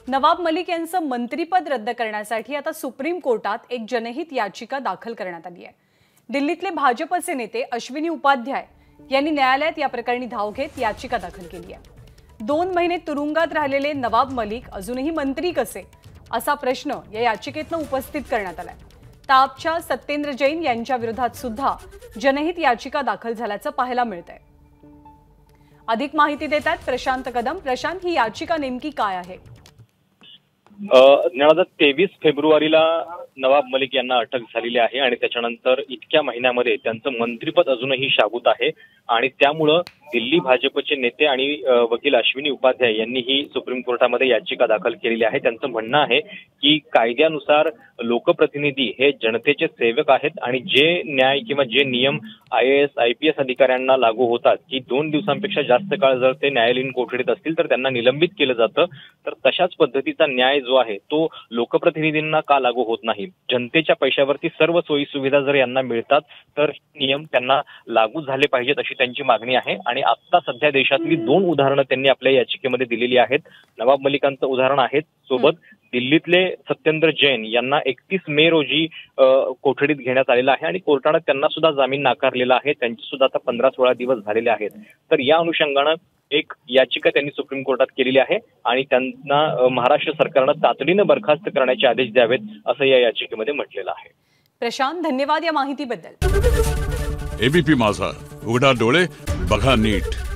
नवाब मलिक यांचं मंत्रिपद रद्द करण्यासाठी आता सुप्रीम कोर्टात एक जनहित याचिका दाखल करण्यात आली आहे। दिल्लीतले भाजपचे नेते अश्विनी उपाध्याय यांनी न्यायालयात या प्रकरणी धाव घेत याचिका दाखल केली आहे। 2 महिने तुरुंगात राहिलेले नवाब मलिक अजूनही मंत्री कसे असा प्रश्न या याचिकेतून उपस्थित करण्यात आलाय। तापच्या सत्येंद्र जैन यांच्या विरोधात सुद्धा जनहित याचिका दाखल झाल्याचं पाहायला मिळतंय। अधिक माहिती देतात प्रशांत कदम। प्रशांत, ही याचिका नेमकी काय आहे? 23 फेब्रुवारीला नवाब मलिक यांना अटक झालेली आहे आणि त्याच्यानंतर इतक्या महिन्यामध्ये त्यांचं मंत्रिपद अजूनही शाबूत आहे आणि त्यामुळे दिल्ली भाजपचे नेते आणि वकील अश्विनी उपाध्याय यांनी ही सुप्रीम कोर्टामध्ये याचिका दाखल केलेली आहे। त्यांचं म्हणणं आहे की कायद्यानुसार लोकप्रतिनिधी हे जनतेचे सेवक आहेत आणि जे न्याय किंवा जे नियम IAS IPS अधिकाऱ्यांना लागू होतात की 2 दिवसांपेक्षा जास्त काळ जर ते न्यायालयीन कोठडीत असतील तर त्यांना निलंबित केलं जातं, तर तशाच पद्धतीचा न्याय जो आहे तो लोकप्रतिनिधींना का लागू होत नाही? जनतेच्या पैशावरती सर्व सोयी सुविधा जर यांना मिळतात तर नियम त्यांना लागू झाले पाहिजेत अशी त्यांची मागणी आहे। आणि आता सध्या देशातली 2 उदाहरणं त्यांनी आपल्या याचिकेमध्ये दिलेली आहेत। नवाब मलिकांचं उदाहरण आहे, सोबत दिल्लीतले सत्येंद्र जैन यांना 31 मे रोजी कोठडीत घेण्यात आलेलं आहे आणि कोर्टाने त्यांना सुद्धा जामीन नाकारलेला आहे। त्यांचे सुद्धा आता 15-16 दिवस झालेले आहेत। तर या अनुषंगानं एक याचिका त्यांनी सुप्रीम कोर्टात केलेली आहे आणि त्यांना महाराष्ट्र सरकारनं तातडीनं बरखास्त करण्याचे आदेश द्यावेत असं या याचिकेमध्ये म्हटलेलं आहे। प्रशांत, धन्यवाद या माहितीबद्दल। ABP माझा, उघडा डोळे बघा नीट।